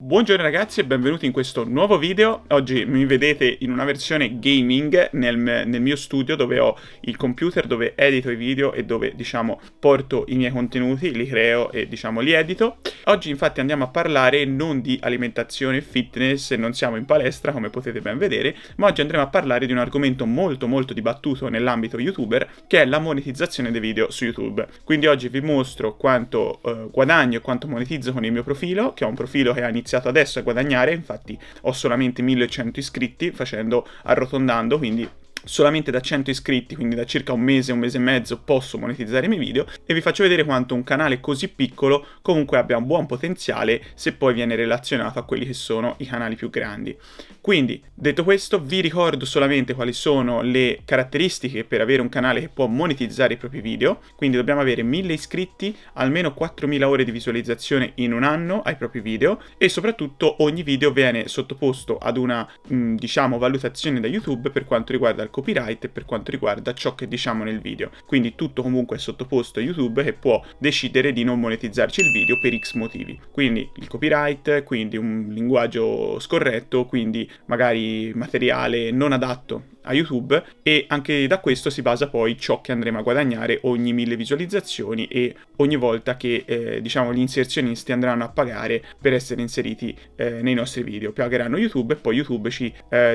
Buongiorno ragazzi e benvenuti in questo nuovo video. Oggi mi vedete in una versione gaming nel mio studio dove ho il computer, dove edito i video e dove porto i miei contenuti, li creo e li edito. Oggi infatti andiamo a parlare non di alimentazione e fitness, non siamo in palestra come potete ben vedere, ma oggi andremo a parlare di un argomento molto dibattuto nell'ambito youtuber, che è la monetizzazione dei video su YouTube. Quindi oggi vi mostro quanto guadagno e quanto monetizzo con il mio profilo, che è un profilo che ha iniziato adesso a guadagnare. Infatti ho solamente 1100 iscritti, arrotondando, quindi solamente da 100 iscritti, quindi da circa un mese e mezzo, posso monetizzare i miei video, e vi faccio vedere quanto un canale così piccolo comunque abbia un buon potenziale se poi viene relazionato a quelli che sono i canali più grandi. Quindi, detto questo, vi ricordo solamente quali sono le caratteristiche per avere un canale che può monetizzare i propri video. Quindi dobbiamo avere 1000 iscritti, almeno 4000 ore di visualizzazione in un anno ai propri video, e soprattutto ogni video viene sottoposto ad una, valutazione da YouTube per quanto riguarda il copyright e per quanto riguarda ciò che diciamo nel video. Quindi tutto comunque è sottoposto a YouTube, che può decidere di non monetizzarci il video per X motivi. Quindi il copyright, quindi un linguaggio scorretto, quindi magari materiale non adatto a YouTube, e anche da questo si basa poi ciò che andremo a guadagnare ogni 1000 visualizzazioni e ogni volta che gli inserzionisti andranno a pagare per essere inseriti nei nostri video. Pagheranno YouTube e poi YouTube ci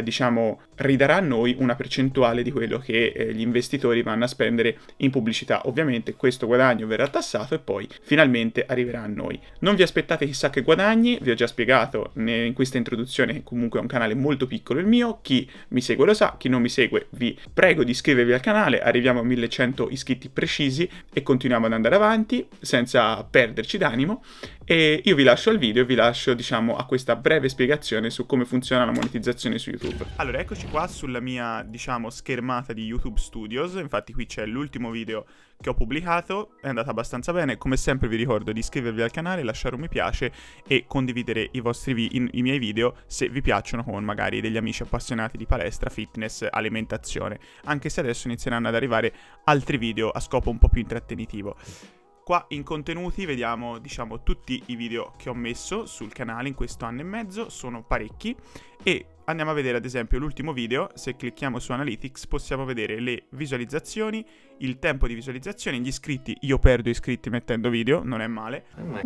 ridarà a noi una percentuale di quello che gli investitori vanno a spendere in pubblicità. Ovviamente questo guadagno verrà tassato e poi finalmente arriverà a noi. Non vi aspettate chissà che guadagni, vi ho già spiegato in questa introduzione che comunque è un canale molto piccolo il mio. Chi mi segue lo sa, chi non mi segue vi prego di iscrivervi al canale. Arriviamo a 1100 iscritti precisi e continuiamo ad andare avanti senza perderci d'animo, e io vi lascio al video e vi lascio a questa breve spiegazione su come funziona la monetizzazione su YouTube. Allora, eccoci qua sulla mia schermata di YouTube Studios. Infatti qui c'è l'ultimo video che ho pubblicato, è andata abbastanza bene. Come sempre vi ricordo di iscrivervi al canale, lasciare un mi piace e condividere i miei video se vi piacciono con magari degli amici appassionati di palestra, fitness, alimentazione, anche se adesso inizieranno ad arrivare altri video a scopo un po' più intrattenitivo. Qua in contenuti vediamo tutti i video che ho messo sul canale in questo anno e mezzo, sono parecchi, e andiamo a vedere ad esempio l'ultimo video. Se clicchiamo su Analytics possiamo vedere le visualizzazioni, il tempo di visualizzazione, gli iscritti. Io perdo iscritti mettendo video, non è male. No,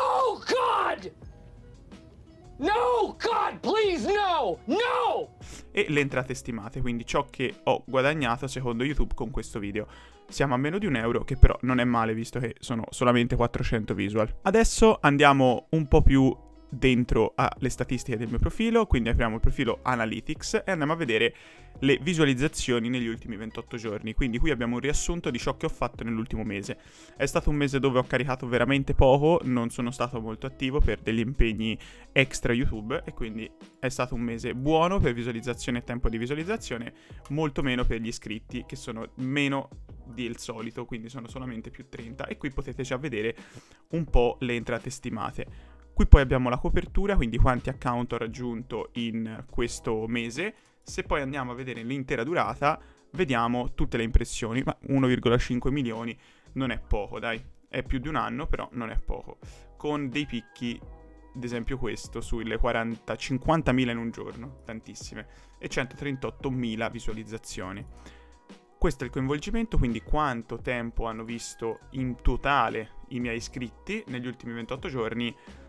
God! No, God, please, no! No! E le entrate stimate, quindi ciò che ho guadagnato secondo YouTube con questo video. Siamo a meno di €1, che però non è male visto che sono solamente 400 visual. Adesso andiamo un po' più dentro alle statistiche del mio profilo, quindi apriamo il profilo Analytics e andiamo a vedere le visualizzazioni negli ultimi 28 giorni. Quindi qui abbiamo un riassunto di ciò che ho fatto nell'ultimo mese. È stato un mese dove ho caricato veramente poco, non sono stato molto attivo per degli impegni extra YouTube, e quindi è stato un mese buono per visualizzazione e tempo di visualizzazione, molto meno per gli iscritti, che sono meno del solito, quindi sono solamente più 30, e qui potete già vedere un po' le entrate stimate. Qui poi abbiamo la copertura, quindi quanti account ho raggiunto in questo mese. Se poi andiamo a vedere l'intera durata, vediamo tutte le impressioni, ma 1,5 milioni non è poco, dai. È più di un anno, però non è poco. Con dei picchi, ad esempio questo, sulle 50.000 in un giorno, tantissime, e 138.000 visualizzazioni. Questo è il coinvolgimento, quindi quanto tempo hanno visto in totale i miei iscritti negli ultimi 28 giorni.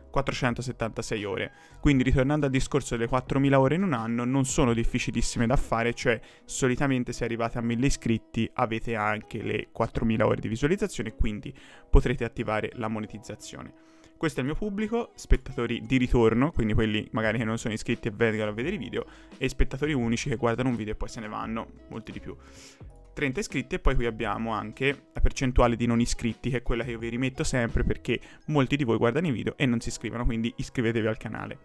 476 ore. Quindi ritornando al discorso delle 4000 ore in un anno, non sono difficilissime da fare, cioè solitamente se arrivate a 1000 iscritti avete anche le 4000 ore di visualizzazione, quindi potrete attivare la monetizzazione. Questo è il mio pubblico, spettatori di ritorno, quindi quelli magari che non sono iscritti e vengono a vedere i video, e spettatori unici che guardano un video e poi se ne vanno, molti di più. 30 iscritti, e poi qui abbiamo anche la percentuale di non iscritti, che è quella che io vi rimetto sempre perché molti di voi guardano i video e non si iscrivono, quindi iscrivetevi al canale.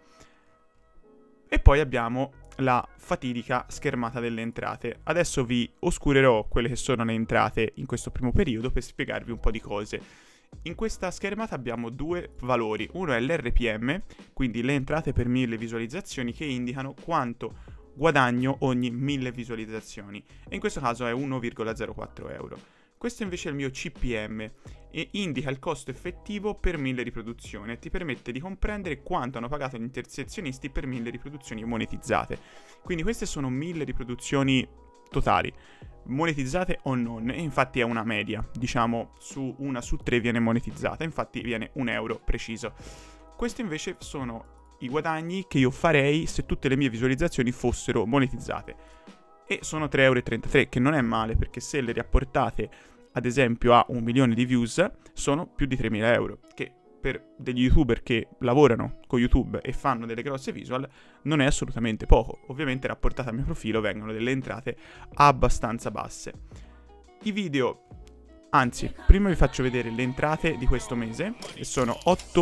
E poi abbiamo la fatidica schermata delle entrate. Adesso vi oscurerò quelle che sono le entrate in questo primo periodo per spiegarvi un po' di cose. In questa schermata abbiamo due valori, uno è l'RPM, quindi le entrate per 1000 visualizzazioni, che indicano quanto guadagno ogni 1000 visualizzazioni, e in questo caso è 1,04 euro. Questo invece è il mio CPM e indica il costo effettivo per 1000 riproduzioni e ti permette di comprendere quanto hanno pagato gli intersezionisti per 1000 riproduzioni monetizzate. Quindi queste sono 1000 riproduzioni totali, monetizzate o non, e infatti è una media, diciamo una su 3 viene monetizzata, infatti viene €1 preciso. Questo invece sono i guadagni che io farei se tutte le mie visualizzazioni fossero monetizzate, e sono €3,33 che non è male, perché se le riapportate ad esempio a 1 milione di views sono più di €3.000, che per degli youtuber che lavorano con YouTube e fanno delle grosse visual non è assolutamente poco. Ovviamente rapportate al mio profilo vengono delle entrate abbastanza basse. I video, anzi, prima vi faccio vedere le entrate di questo mese, e sono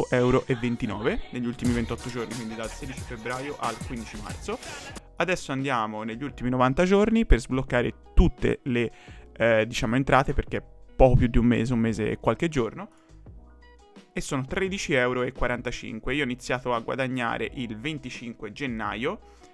€8,29 negli ultimi 28 giorni, quindi dal 16 febbraio al 15 marzo. Adesso andiamo negli ultimi 90 giorni per sbloccare tutte le diciamo entrate, perché è poco più di un mese e qualche giorno, e sono €13,45. Io ho iniziato a guadagnare il 25 gennaio,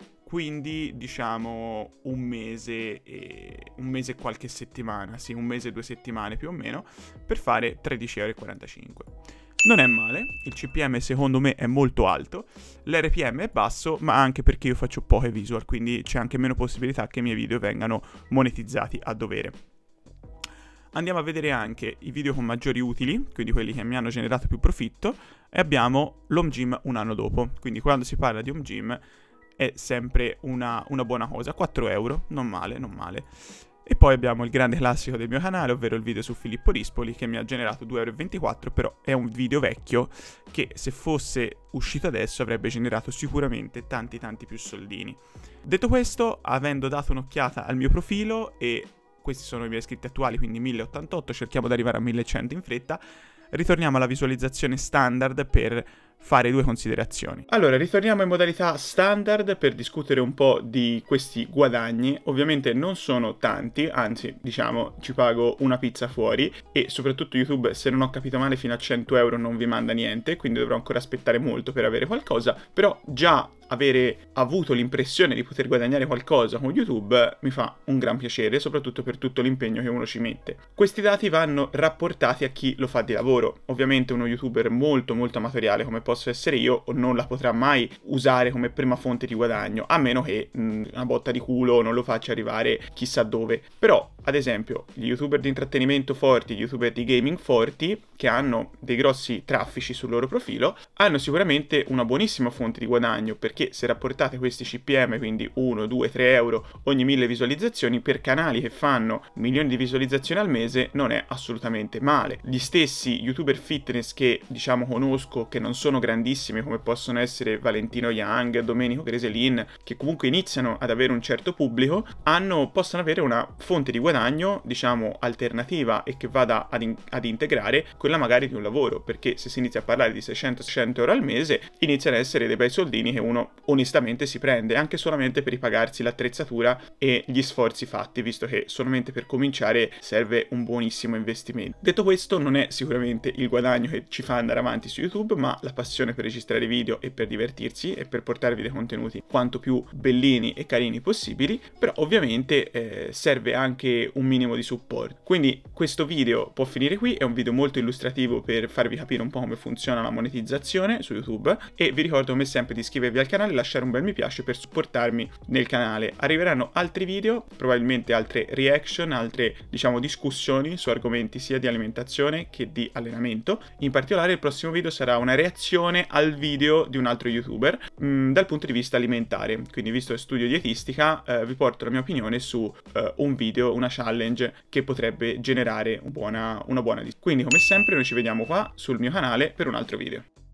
quindi diciamo un mese e qualche settimana, sì, un mese e 2 settimane più o meno, per fare €13,45. Non è male, il CPM secondo me è molto alto, l'RPM è basso, ma anche perché io faccio poche visual, quindi c'è anche meno possibilità che i miei video vengano monetizzati a dovere. Andiamo a vedere anche i video con maggiori utili, quindi quelli che mi hanno generato più profitto, e abbiamo l'home gym un anno dopo. Quindi quando si parla di home gym è sempre una buona cosa, €4, non male, non male. E poi abbiamo il grande classico del mio canale, ovvero il video su Filippo Rispoli, che mi ha generato €2,24, però è un video vecchio che se fosse uscito adesso avrebbe generato sicuramente tanti più soldini. Detto questo, avendo dato un'occhiata al mio profilo, e questi sono i miei iscritti attuali, quindi 1088, cerchiamo di arrivare a 1100 in fretta, ritorniamo alla visualizzazione standard per fare 2 considerazioni. Allora, ritorniamo in modalità standard per discutere un po' di questi guadagni. Ovviamente non sono tanti, anzi, diciamo, ci pago una pizza fuori, e soprattutto YouTube, se non ho capito male, fino a €100 non vi manda niente, quindi dovrò ancora aspettare molto per avere qualcosa, però già avere avuto l'impressione di poter guadagnare qualcosa con YouTube mi fa un gran piacere, soprattutto per tutto l'impegno che uno ci mette. Questi dati vanno rapportati a chi lo fa di lavoro. Ovviamente uno YouTuber molto amatoriale come posso essere io non la potrà mai usare come prima fonte di guadagno, a meno che una botta di culo non lo faccia arrivare chissà dove. Però, ad esempio, gli YouTuber di intrattenimento forti, gli YouTuber di gaming forti, che hanno dei grossi traffici sul loro profilo, hanno sicuramente una buonissima fonte di guadagno, perché se rapportate questi CPM, quindi 1, 2, 3 euro ogni 1000 visualizzazioni, per canali che fanno milioni di visualizzazioni al mese non è assolutamente male. Gli stessi YouTuber fitness che diciamo conosco, che non sono grandissimi, come possono essere Valentino Young, Domenico Greselin, che comunque iniziano ad avere un certo pubblico, possono avere una fonte di guadagno diciamo alternativa e che vada ad integrare quella magari di un lavoro, perché se si inizia a parlare di 600 euro al mese iniziano ad essere dei bei soldini che uno onestamente si prende, anche solamente per ripagarsi l'attrezzatura e gli sforzi fatti, visto che solamente per cominciare serve un buonissimo investimento. Detto questo, non è sicuramente il guadagno che ci fa andare avanti su YouTube, ma la passione per registrare video e per divertirsi e per portarvi dei contenuti quanto più bellini e carini possibili, però ovviamente serve anche un minimo di supporto. Quindi questo video può finire qui, è un video molto illustrativo per farvi capire un po' come funziona la monetizzazione su YouTube, e vi ricordo come sempre di iscrivervi al canale, lasciare un bel mi piace per supportarmi nel canale. Arriveranno altri video, probabilmente altre reaction, altre diciamo discussioni su argomenti sia di alimentazione che di allenamento. In particolare il prossimo video sarà una reazione al video di un altro YouTuber dal punto di vista alimentare, quindi visto che studio dietistica vi porto la mia opinione su un video, una challenge che potrebbe generare una buona discussione. Quindi come sempre noi ci vediamo qua sul mio canale per un altro video.